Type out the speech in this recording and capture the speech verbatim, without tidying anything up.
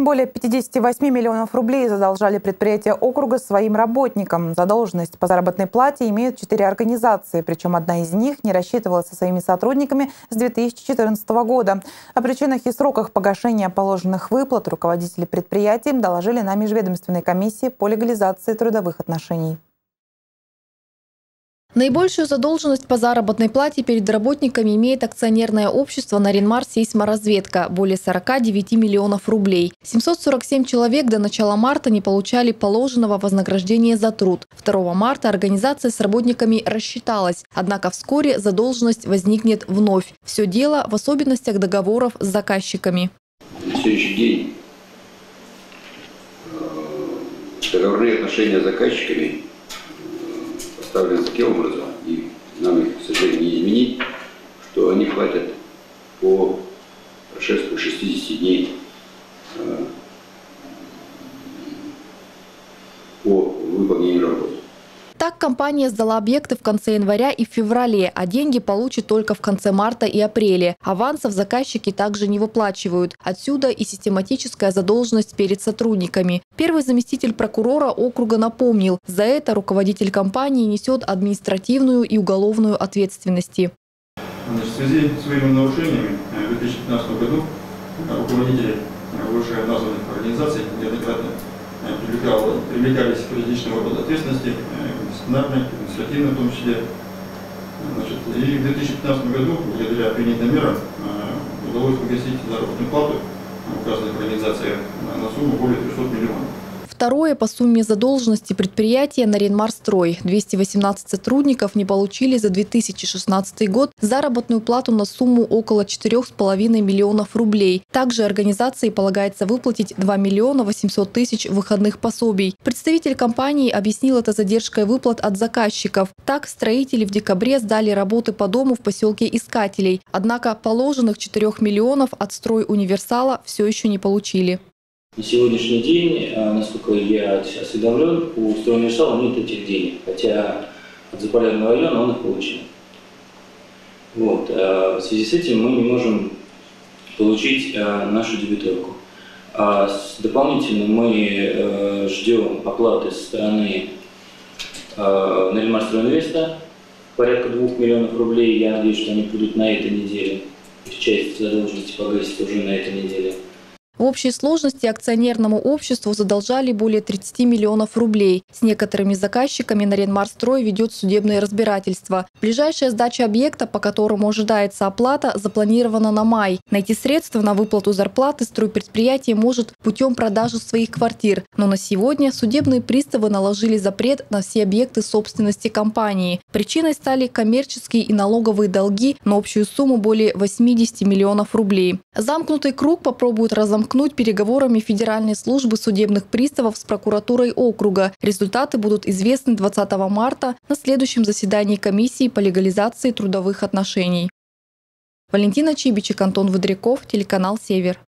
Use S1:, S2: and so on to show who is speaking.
S1: Более пятидесяти восьми миллионов рублей задолжали предприятия округа своим работникам. Задолженность по заработной плате имеют четыре организации, причем одна из них не рассчитывалась со своими сотрудниками с две тысячи четырнадцатого года. О причинах и сроках погашения положенных выплат руководители предприятий доложили на межведомственной комиссии по легализации трудовых отношений.
S2: Наибольшую задолженность по заработной плате перед работниками имеет акционерное общество «Наринмар Сейсморазведка» – более сорока девяти миллионов рублей. семьсот сорок семь человек до начала марта не получали положенного вознаграждения за труд. второго марта организация с работниками рассчиталась, однако вскоре задолженность возникнет вновь. Все дело в особенностях договоров с заказчиками.
S3: На следующий день договорные отношения с заказчиками поставлены таким образом, и нам их, к сожалению, не изменить, что они платят по прошествию шестидесяти дней по выполнению работы.
S2: Так компания сдала объекты в конце января и в феврале, а деньги получит только в конце марта и апреле. Авансов заказчики также не выплачивают. Отсюда и систематическая задолженность перед сотрудниками. Первый заместитель прокурора округа напомнил, за это руководитель компании несет административную и уголовную ответственности.
S4: В связи с своими нарушениями в две тысячи пятнадцатом году руководители вышеназванных организаций неоднократно привлекались к различным рода ответственности, дисциплинарной, административной в том числе. Значит, и в две тысячи пятнадцатом году, благодаря принятым мерам, удалось погасить заработную плату указанных организациях на сумму более трёхсот миллионов.
S2: Второе по сумме задолженности предприятия «Наринмарстрой». двести восемнадцать сотрудников не получили за две тысячи шестнадцатый год заработную плату на сумму около четырёх с половиной миллионов рублей. Также организации полагается выплатить два миллиона восемьсот тысяч выходных пособий. Представитель компании объяснил это задержкой выплат от заказчиков. Так, строители в декабре сдали работы по дому в поселке Искателей. Однако положенных четырёх миллионов от «Стройуниверсала» все еще не получили.
S5: На сегодняшний день, насколько я осведомлен, у «Стройуниверсала» нет этих денег, хотя от Заполярного района он их получил. Вот. В связи с этим мы не можем получить нашу дебиторку. Дополнительно мы ждем оплаты со стороны «Наринмар-Стройинвеста» порядка двух миллионов рублей. Я надеюсь, что они будут на этой неделе. Часть задолженности погасится уже на этой неделе.
S2: В общей сложности акционерному обществу задолжали более тридцати миллионов рублей. С некоторыми заказчиками «Наринмарстрой» ведет судебное разбирательство. Ближайшая сдача объекта, по которому ожидается оплата, запланирована на май. Найти средства на выплату зарплаты стройпредприятие может путем продажи своих квартир. Но на сегодня судебные приставы наложили запрет на все объекты собственности компании. Причиной стали коммерческие и налоговые долги на общую сумму более восьмидесяти миллионов рублей. Замкнутый круг попробуют разомкнуть переговорами Федеральной службы судебных приставов с прокуратурой округа. Результаты будут известны двадцатого марта на следующем заседании комиссии по легализации трудовых отношений. Валентина Чибичек, Антон Выдряков, телеканал «Север».